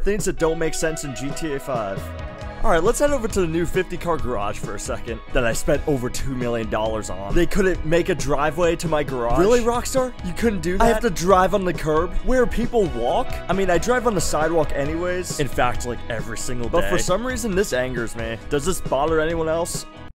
things that don't make sense in GTA 5. Alright, let's head over to the new 50-car garage for a second that I spent over $2 million on. They couldn't make a driveway to my garage. Really, Rockstar? You couldn't do that? I have to drive on the curb where people walk? I mean, I drive on the sidewalk anyways. In fact, like every single day. But for some reason, this angers me. Does this bother anyone else?